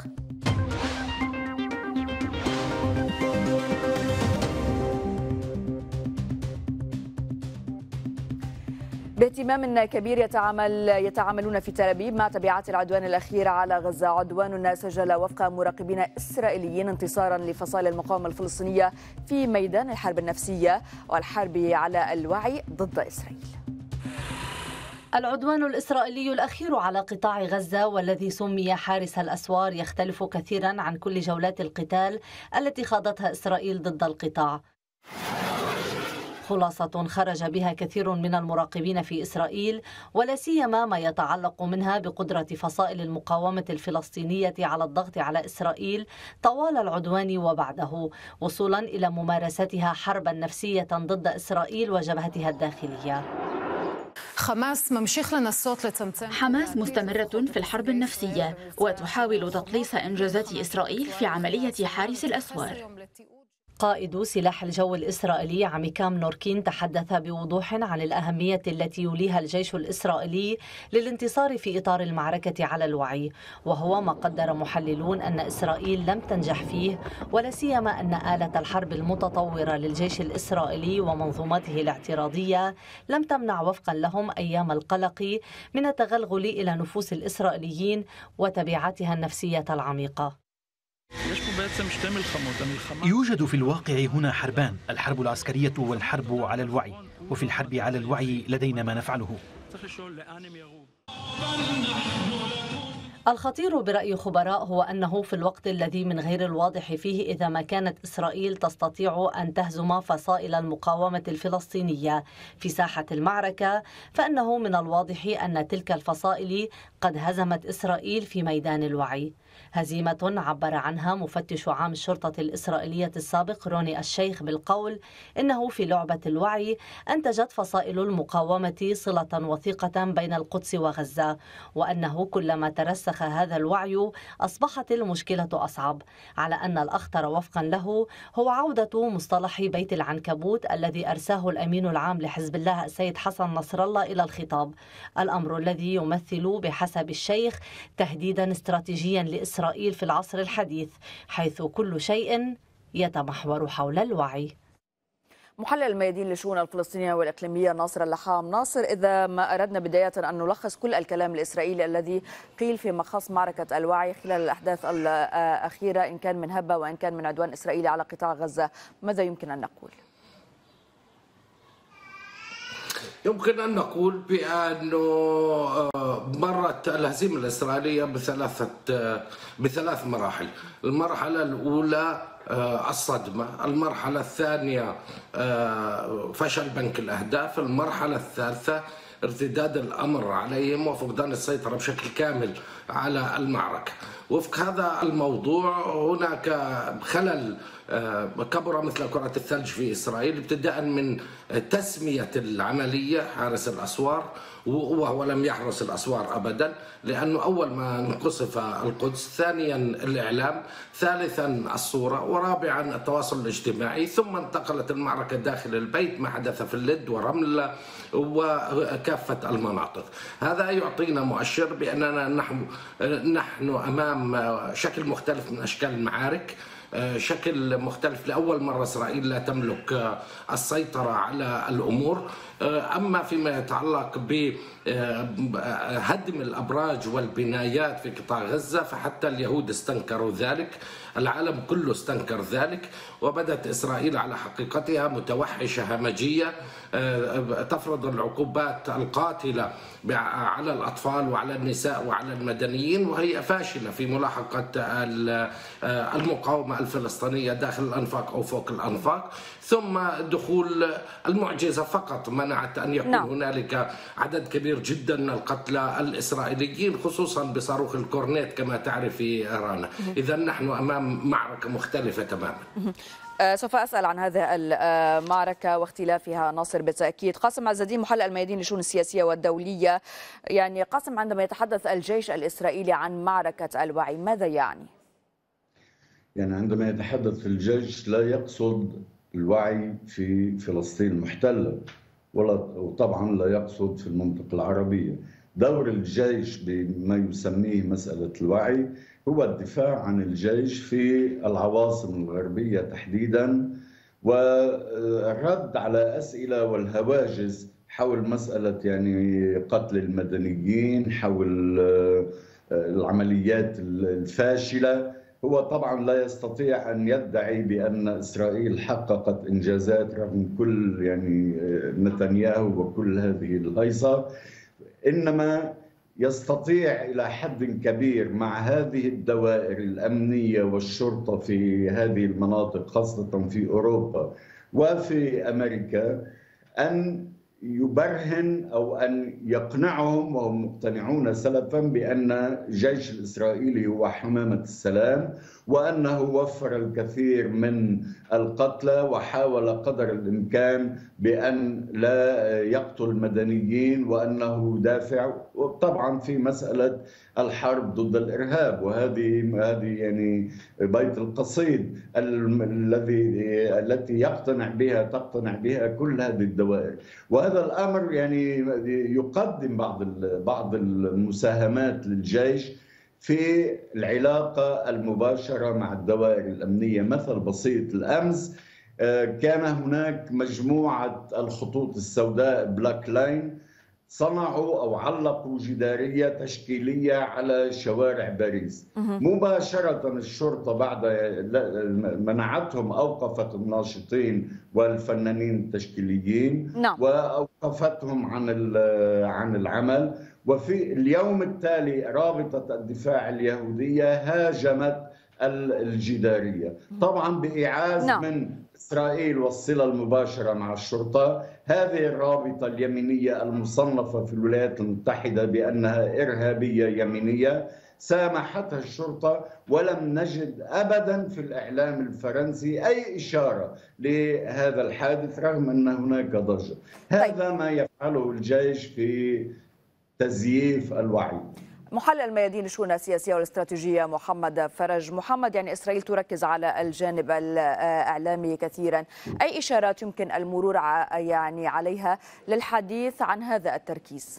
باهتمام كبير يتعامل يتعاملون في تل أبيب مع تبعات العدوان الأخير على غزة. عدوان سجل وفق مراقبين إسرائيليين انتصارا لفصائل المقاومة الفلسطينية في ميدان الحرب النفسية والحرب على الوعي ضد إسرائيل. العدوان الإسرائيلي الأخير على قطاع غزة والذي سمي حارس الأسوار يختلف كثيرا عن كل جولات القتال التي خاضتها إسرائيل ضد القطاع. خلاصة خرج بها كثير من المراقبين في إسرائيل، ولا سيما ما يتعلق منها بقدرة فصائل المقاومة الفلسطينية على الضغط على إسرائيل طوال العدوان وبعده، وصولا إلى ممارستها حربا نفسية ضد إسرائيل وجبهتها الداخلية. حماس حماس مستمرة في الحرب النفسية وتحاول تقليص إنجازات إسرائيل في عملية حارس الأسوار. قائد سلاح الجو الإسرائيلي عميكام نوركين تحدث بوضوح عن الأهمية التي يوليها الجيش الإسرائيلي للانتصار في إطار المعركة على الوعي، وهو ما قدر محللون أن إسرائيل لم تنجح فيه، ولا سيما أن آلة الحرب المتطورة للجيش الإسرائيلي ومنظومته الاعتراضية لم تمنع وفقا لهم أيام القلق من التغلغل إلى نفوس الإسرائيليين وتبعاتها النفسية العميقة. يوجد في الواقع هنا حربان، الحرب العسكرية والحرب على الوعي، وفي الحرب على الوعي لدينا ما نفعله. الخطير برأي خبراء هو أنه في الوقت الذي من غير الواضح فيه إذا ما كانت إسرائيل تستطيع أن تهزم فصائل المقاومة الفلسطينية في ساحة المعركة، فإنه من الواضح أن تلك الفصائل قد هزمت إسرائيل في ميدان الوعي. هزيمة عبر عنها مفتش عام الشرطة الإسرائيلية السابق روني الشيخ بالقول إنه في لعبة الوعي أنتجت فصائل المقاومة صلة وثيقة بين القدس وغزة، وأنه كلما ترسخ هذا الوعي أصبحت المشكلة أصعب، على أن الأخطر وفقا له هو عودة مصطلح بيت العنكبوت الذي أرساه الأمين العام لحزب الله السيد حسن نصر الله إلى الخطاب، الأمر الذي يمثل بحسب الشيخ تهديدا استراتيجيا لإسرائيل في العصر الحديث، حيث كل شيء يتمحور حول الوعي. محلل الميادين للشؤون الفلسطينية والإقليمية ناصر اللحام. ناصر، إذا ما أردنا بداية أن نلخص كل الكلام الإسرائيلي الذي قيل في مخص معركة الوعي خلال الأحداث الأخيرة، إن كان من هبة وإن كان من عدوان إسرائيلي على قطاع غزة، ماذا يمكن أن نقول؟ يمكن أن نقول بأنه مرت الهزيمة الإسرائيلية بثلاثة بثلاث مراحل. المرحلة الأولى الصدمة، المرحلة الثانية فشل بنك الأهداف، المرحلة الثالثة ارتداد الأمر عليهم وفقدان السيطرة بشكل كامل على المعركة. وفق هذا الموضوع هناك خلل كبر مثل كرة الثلج في إسرائيل، ابتداء من تسمية العملية حارس الأسوار، وهو لم يحرس الأسوار أبدا، لأنه أول ما انقصف القدس، ثانيا الإعلام، ثالثا الصورة، ورابعا التواصل الاجتماعي، ثم انتقلت المعركة داخل البيت ما حدث في اللد ورملة وكافة المناطق. هذا يعطينا مؤشر بأننا نحن نحن أمام شكل مختلف من أشكال المعارك، شكل مختلف. لأول مرة إسرائيل لا تملك السيطرة على الأمور. أما فيما يتعلق بهدم الأبراج والبنايات في قطاع غزة فحتى اليهود استنكروا ذلك. العالم كله استنكر ذلك، وبدت إسرائيل على حقيقتها متوحشة همجية تفرض العقوبات القاتلة على الأطفال وعلى النساء وعلى المدنيين، وهي فاشلة في ملاحقة المقاومة الفلسطينية داخل الأنفاق أو فوق الأنفاق. ثم دخول المعجزة فقط منعت أن يكون نعم. هنالك عدد كبير جدا من القتلى الإسرائيليين، خصوصا بصاروخ الكورنيت كما تعرفي رانا. إذا نحن أمام معركة مختلفة تماما. سوف أسأل عن هذه المعركة واختلافها ناصر بالتأكيد. قاسم عز الدين محلل الميادين للشؤون السياسية والدولية، يعني قاسم، عندما يتحدث الجيش الإسرائيلي عن معركة الوعي ماذا يعني؟ يعني عندما يتحدث الجيش لا يقصد الوعي في فلسطين المحتلة، ولا وطبعا لا يقصد في المنطقة العربية. دور الجيش بما يسميه مسألة الوعي هو الدفاع عن الجيش في العواصم الغربية تحديدا، والرد على أسئلة والهواجس حول مسألة يعني قتل المدنيين، حول العمليات الفاشلة. هو طبعا لا يستطيع أن يدعي بأن إسرائيل حققت إنجازات رغم كل يعني نتنياهو وكل هذه الهيصة، إنما يستطيع إلى حد كبير مع هذه الدوائر الأمنية والشرطة في هذه المناطق خاصة في أوروبا وفي أمريكا أن يبرهن أو أن يقنعهم، وهم مقتنعون سلفا، بأن الجيش الإسرائيلي هو حمامة السلام، وأنه وفر الكثير من القتلى وحاول قدر الإمكان بأن لا يقتل مدنيين، وأنه دافع طبعا في مسألة الحرب ضد الإرهاب. وهذه هذه يعني بيت القصيد الذي التي يقتنع بها تقتنع بها كل هذه الدوائر. وهذا الأمر يعني يقدم بعض بعض المساهمات للجيش في العلاقة المباشرة مع الدوائر الأمنية. مثل بسيط، الأمس كان هناك مجموعة الخطوط السوداء بلاك لاين صنعوا أو علقوا جدارية تشكيلية على شوارع باريس. مباشرة الشرطة بعد منعتهم، أوقفت الناشطين والفنانين التشكيليين نعم. وأوقفتهم عن عن العمل. وفي اليوم التالي رابطة الدفاع اليهودية هاجمت الجدارية، طبعا بإيعاز نعم. من إسرائيل والصلة المباشرة مع الشرطة. هذه الرابطة اليمينية المصنفة في الولايات المتحدة بأنها إرهابية يمينية سامحتها الشرطة، ولم نجد أبدا في الإعلام الفرنسي أي إشارة لهذا الحادث رغم أن هناك ضجة. هذا ما يفعله الجيش في تزييف الوعي. محلل الميادين للشؤون السياسية والاستراتيجية محمد فرج. محمد، يعني إسرائيل تركز على الجانب الإعلامي كثيرا، أي إشارات يمكن المرور يعني عليها للحديث عن هذا التركيز؟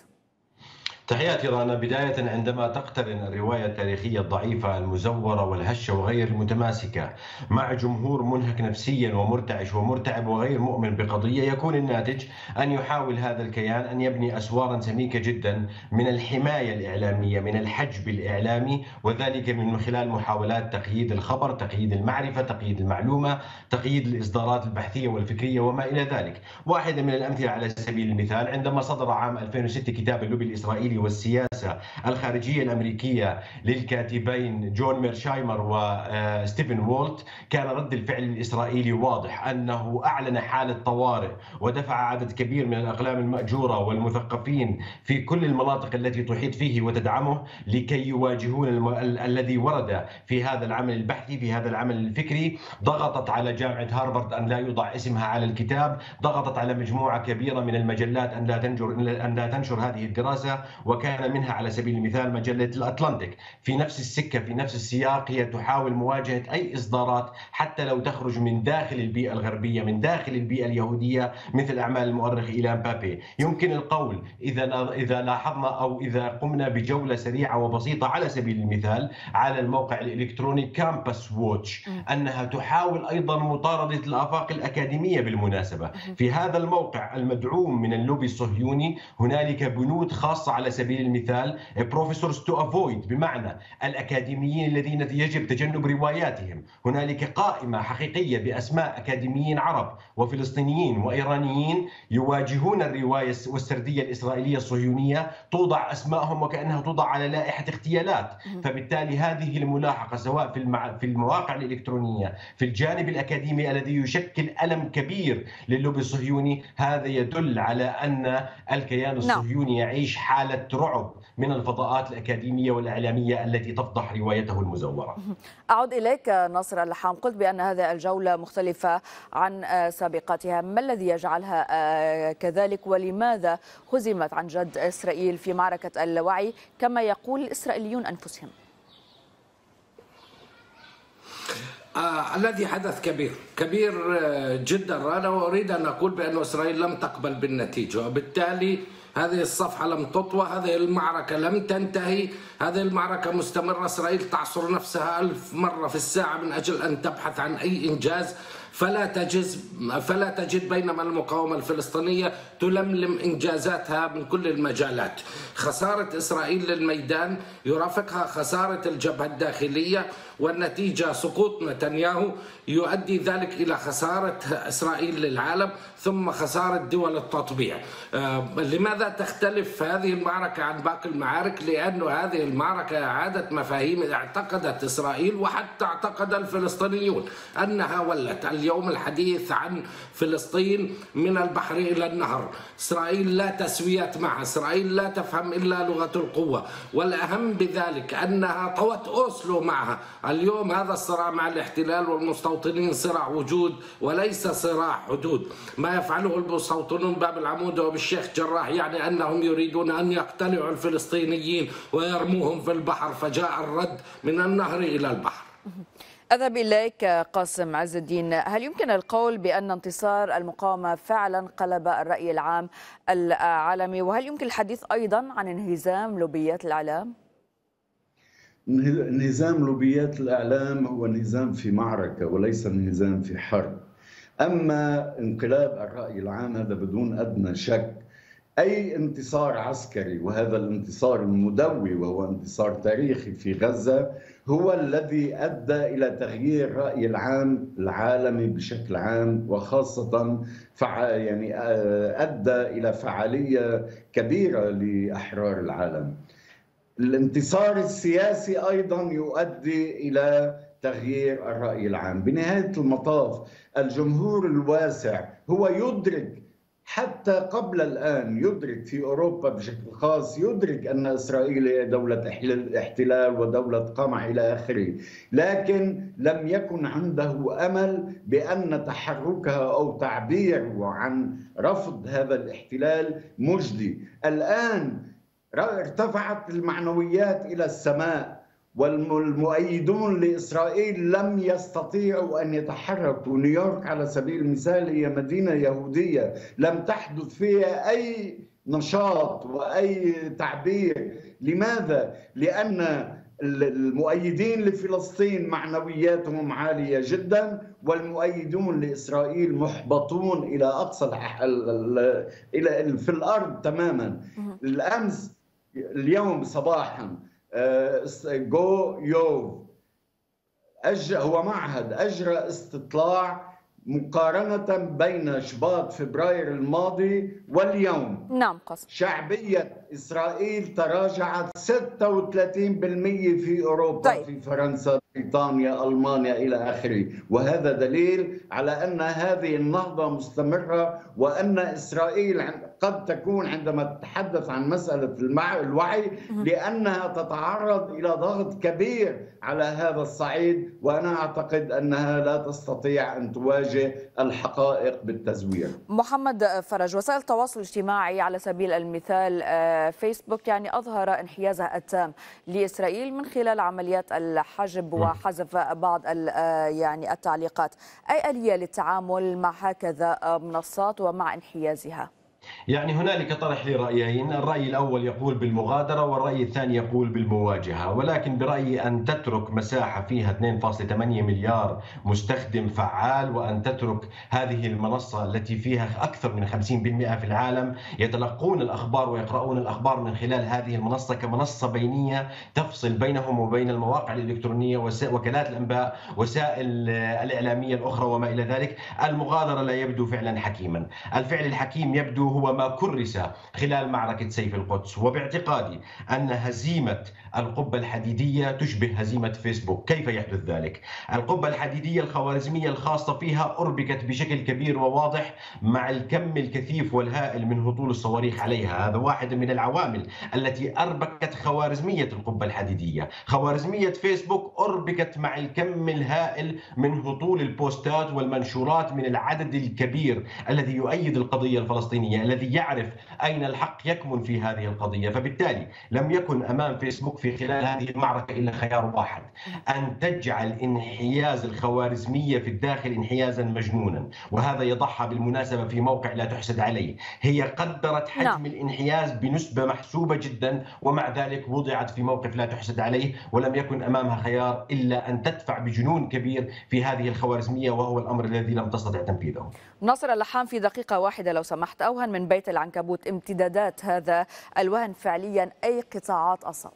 تحياتي رانا. بداية، عندما تقترن الرواية التاريخية الضعيفة المزورة والهشة وغير المتماسكة مع جمهور منهك نفسيا ومرتعش ومرتعب وغير مؤمن بقضية، يكون الناتج أن يحاول هذا الكيان أن يبني أسوارا سميكة جدا من الحماية الإعلامية، من الحجب الإعلامي، وذلك من خلال محاولات تقييد الخبر، تقييد المعرفة، تقييد المعلومة، تقييد الإصدارات البحثية والفكرية وما إلى ذلك. واحدة من الأمثلة على سبيل المثال، عندما صدر عام ألفين وستة كتاب اللوبي الإسرائيلي والسياسة الخارجية الأمريكية للكاتبين جون ميرشايمر وستيفن وولت، كان رد الفعل الإسرائيلي واضح، أنه أعلن حالة طوارئ ودفع عدد كبير من الأقلام المأجورة والمثقفين في كل المناطق التي تحيط فيه وتدعمه لكي يواجهون الم... ال... الذي ورد في هذا العمل البحثي، في هذا العمل الفكري. ضغطت على جامعة هارفارد أن لا يوضع اسمها على الكتاب، ضغطت على مجموعة كبيرة من المجلات أن لا تنشر أن لا تنشر هذه الدراسة، وكان منها على سبيل المثال مجلة الأتلانتيك. في نفس السكة، في نفس السياق، هي تحاول مواجهة أي إصدارات حتى لو تخرج من داخل البيئة الغربية، من داخل البيئة اليهودية، مثل أعمال المؤرخ إيلان بابي. يمكن القول إذا إذا لاحظنا أو إذا قمنا بجولة سريعة وبسيطة على سبيل المثال على الموقع الإلكتروني كامبس ووتش، أنها تحاول أيضا مطاردة الآفاق الأكاديمية. بالمناسبة، في هذا الموقع المدعوم من اللوبي الصهيوني هنالك بنود خاصة على سبيل المثال بروفيسورز تو افويد، بمعنى الأكاديميين الذين يجب تجنب رواياتهم. هنالك قائمة حقيقية بأسماء أكاديميين عرب وفلسطينيين وإيرانيين يواجهون الرواية والسردية الإسرائيلية الصهيونية، توضع أسماءهم وكأنها توضع على لائحة اغتيالات. فبالتالي هذه الملاحقة سواء في في المواقع الإلكترونية في الجانب الأكاديمي الذي يشكل ألم كبير للوبي الصهيوني، هذا يدل على أن الكيان الصهيوني يعيش حالة رعب من الفضاءات الأكاديمية والإعلامية التي تفضح روايته المزورة. أعود إليك ناصر اللحام، قلت بأن هذه الجولة مختلفة عن سابقاتها، ما الذي يجعلها كذلك ولماذا هزمت عن جد إسرائيل في معركة الوعي كما يقول الإسرائيليون أنفسهم؟ آه الذي حدث كبير كبير جدا رانا، وأريد أن أقول بأن إسرائيل لم تقبل بالنتيجة، وبالتالي هذه الصفحة لم تطوى، هذه المعركة لم تنتهي، هذه المعركة مستمرة. إسرائيل تعصر نفسها ألف مرة في الساعة من أجل أن تبحث عن أي إنجاز، فلا تجد فلا تجد بينما المقاومة الفلسطينية تلملم إنجازاتها من كل المجالات. خسارة إسرائيل للميدان يرافقها خسارة الجبهة الداخلية، والنتيجة سقوط نتنياهو يؤدي ذلك إلى خسارة إسرائيل للعالم ثم خسارة دول التطبيع. آه لماذا تختلف هذه المعركة عن باقي المعارك؟ لأن هذه المعركة إعادة مفاهيم اعتقدت إسرائيل وحتى اعتقد الفلسطينيون أنها ولت. اليوم الحديث عن فلسطين من البحر إلى النهر. إسرائيل لا تسوية معها، إسرائيل لا تفهم إلا لغة القوة، والأهم بذلك أنها طوت أوسلو معها. اليوم هذا الصراع مع الاحتلال والمستوطنين صراع وجود وليس صراع حدود. ما يفعله المستوطنون باب العمود وبالشيخ جراح يعني أنهم يريدون أن يقتلعوا الفلسطينيين ويرموهم في البحر، فجاء الرد من النهر إلى البحر. أذهب إليك قاسم عز الدين، هل يمكن القول بأن انتصار المقاومة فعلا قلب الرأي العام العالمي، وهل يمكن الحديث أيضا عن انهزام لوبيات الإعلام؟ انهزام لوبيات الإعلام هو انهزام في معركة وليس انهزام في حرب. أما انقلاب الرأي العام هذا بدون أدنى شك. أي انتصار عسكري، وهذا الانتصار المدوي وهو انتصار تاريخي في غزة، هو الذي أدى إلى تغيير الرأي العام العالمي بشكل عام، وخاصة فع يعني أدى إلى فعالية كبيرة لأحرار العالم. الانتصار السياسي أيضا يؤدي إلى تغيير الرأي العام. بنهاية المطاف الجمهور الواسع هو يدرك، حتى قبل الآن يدرك في أوروبا بشكل خاص، يدرك أن إسرائيل هي دولة احتلال ودولة قمع إلى آخره، لكن لم يكن عنده أمل بأن تحركها أو تعبير عن رفض هذا الاحتلال مجدي. الآن ارتفعت المعنويات إلى السماء، والمؤيدون لإسرائيل لم يستطيعوا أن يتحركوا. نيويورك على سبيل المثال هي مدينة يهودية لم تحدث فيها أي نشاط وأي تعبير. لماذا؟ لأن المؤيدين لفلسطين معنوياتهم عالية جدا، والمؤيدون لإسرائيل محبطون إلى أقصى إلى في الأرض تماما. الأمس اليوم صباحا جو يوف أجرى هو معهد أجرى استطلاع مقارنة بين شباط فبراير الماضي واليوم. نعم قصد. شعبية إسرائيل تراجعت ستة وثلاثين بالمئة في أوروبا، طيب. في فرنسا، بريطانيا، ألمانيا إلى آخره، وهذا دليل على أن هذه النهضة مستمرة، وأن إسرائيل قد تكون عندما تتحدث عن مسألة الوعي لأنها تتعرض إلى ضغط كبير على هذا الصعيد، وأنا أعتقد أنها لا تستطيع أن تواجه الحقائق بالتزوير. محمد فرج، وسائل التواصل الاجتماعي على سبيل المثال فيسبوك يعني أظهر انحيازها التام لإسرائيل من خلال عمليات الحجب وحذف بعض يعني التعليقات. أي آلية للتعامل مع هكذا منصات ومع انحيازها؟ يعني هنالك طرح لرأيين، الرأي الأول يقول بالمغادرة والرأي الثاني يقول بالمواجهة، ولكن برأيي أن تترك مساحة فيها اثنين فاصلة ثمانية مليار مستخدم فعال، وأن تترك هذه المنصة التي فيها أكثر من خمسين بالمئة في العالم يتلقون الأخبار ويقرؤون الأخبار من خلال هذه المنصة كمنصة بينية تفصل بينهم وبين المواقع الإلكترونية وكالات الأنباء وسائل الإعلامية الأخرى وما إلى ذلك. المغادرة لا يبدو فعلا حكيما. الفعل الحكيم يبدو هو ما كرس خلال معركة سيف القدس، وباعتقادي أن هزيمة القبة الحديدية تشبه هزيمة فيسبوك. كيف يحدث ذلك؟ القبة الحديدية الخوارزمية الخاصة فيها أربكت بشكل كبير وواضح مع الكم الكثيف والهائل من هطول الصواريخ عليها. هذا واحد من العوامل التي أربكت خوارزمية القبة الحديدية. خوارزمية فيسبوك أربكت مع الكم الهائل من هطول البوستات والمنشورات من العدد الكبير الذي يؤيد القضية الفلسطينية، الذي يعرف أين الحق يكمن في هذه القضية. فبالتالي لم يكن أمام فيسبوك في خلال هذه المعركة إلا خيار واحد، أن تجعل انحياز الخوارزمية في الداخل انحيازا مجنونا، وهذا يضعها بالمناسبة في موقع لا تحسد عليه. هي قدرت حجم نعم. الانحياز بنسبة محسوبة جدا، ومع ذلك وضعت في موقف لا تحسد عليه، ولم يكن أمامها خيار إلا أن تدفع بجنون كبير في هذه الخوارزمية، وهو الأمر الذي لم تستطع تنفيذه. ناصر اللحام، في دقيقة واحدة لو سمحت، أوهن من بيت العنكبوت امتدادات هذا الوهن فعليا أي قطاعات أصاب؟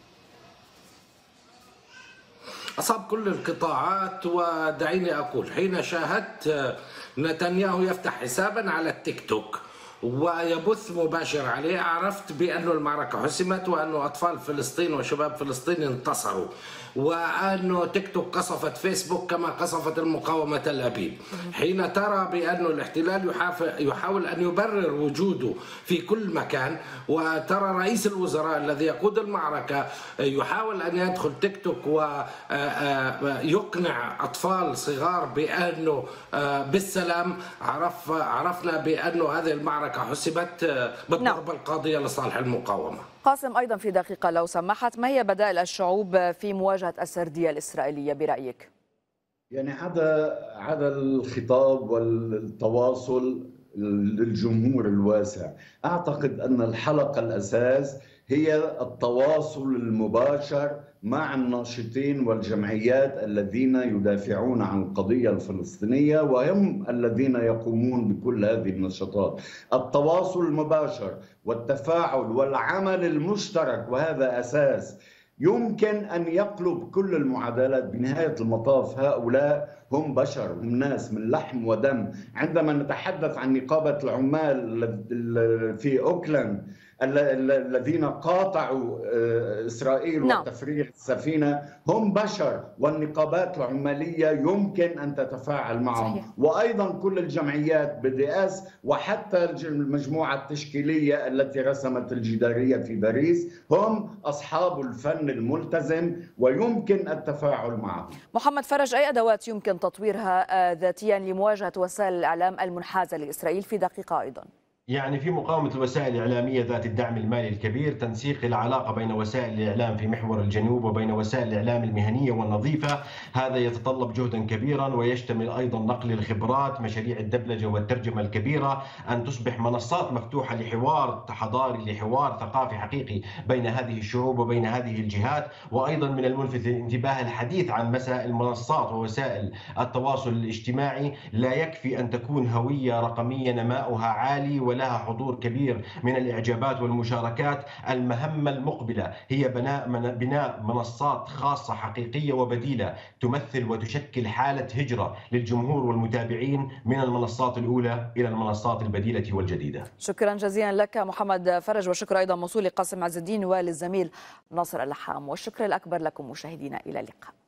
أصاب كل القطاعات، ودعيني أقول حين شاهدت نتنياهو يفتح حسابا على التيك توك ويبث مباشر عليه عرفت بأن المعركة حسمت، وأن أطفال فلسطين وشباب فلسطين انتصروا، وأن تيك توك قصفت فيسبوك كما قصفت المقاومة تل أبيب. حين ترى بأن الاحتلال يحاول أن يبرر وجوده في كل مكان، وترى رئيس الوزراء الذي يقود المعركة يحاول أن يدخل تيك توك ويقنع أطفال صغار بأنه بالسلام، عرف عرفنا بأن هذه المعركة حسبت بالضربة القاضية لصالح المقاومة. قاسم، أيضا في دقيقة لو سمحت، ما هي بدائل الشعوب في مواجهة السردية الإسرائيلية برأيك؟ يعني هذا هذا الخطاب والتواصل للجمهور الواسع. أعتقد أن الحلقة الأساس هي التواصل المباشر مع الناشطين والجمعيات الذين يدافعون عن القضية الفلسطينية، وهم الذين يقومون بكل هذه النشاطات. التواصل المباشر والتفاعل والعمل المشترك، وهذا أساس يمكن أن يقلب كل المعادلات. بنهاية المطاف هؤلاء هم بشر، هم ناس من لحم ودم. عندما نتحدث عن نقابة العمال في أوكلاند الذين قاطعوا إسرائيل وتفريغ السفينة، هم بشر، والنقابات العمالية يمكن أن تتفاعل معهم. صحيح. وأيضا كل الجمعيات بدي اس، وحتى المجموعة التشكيلية التي رسمت الجدارية في باريس، هم أصحاب الفن الملتزم ويمكن التفاعل معهم. محمد فرج، أي أدوات يمكن تطويرها ذاتيا لمواجهة وسائل الإعلام المنحازة لإسرائيل؟ في دقيقة أيضا. يعني في مقاومة الوسائل الإعلامية ذات الدعم المالي الكبير، تنسيق العلاقة بين وسائل الإعلام في محور الجنوب وبين وسائل الإعلام المهنية والنظيفة، هذا يتطلب جهدا كبيرا ويشتمل أيضا نقل الخبرات، مشاريع الدبلجة والترجمة الكبيرة، أن تصبح منصات مفتوحة لحوار حضاري، لحوار ثقافي حقيقي بين هذه الشعوب وبين هذه الجهات. وأيضا من الملفت للانتباه الحديث عن مسائل المنصات ووسائل التواصل الاجتماعي. لا يكفي أن تكون هوية رقمية نماؤها عالي لها حضور كبير من الإعجابات والمشاركات. المهمة المقبلة هي بناء بناء منصات خاصة حقيقية وبديلة تمثل وتشكل حالة هجرة للجمهور والمتابعين من المنصات الأولى إلى المنصات البديلة والجديدة. شكرا جزيلا لك محمد فرج، وشكرا أيضا موصول لقاسم عز الدين وللزميل ناصر اللحام، والشكر الأكبر لكم مشاهدينا. إلى اللقاء.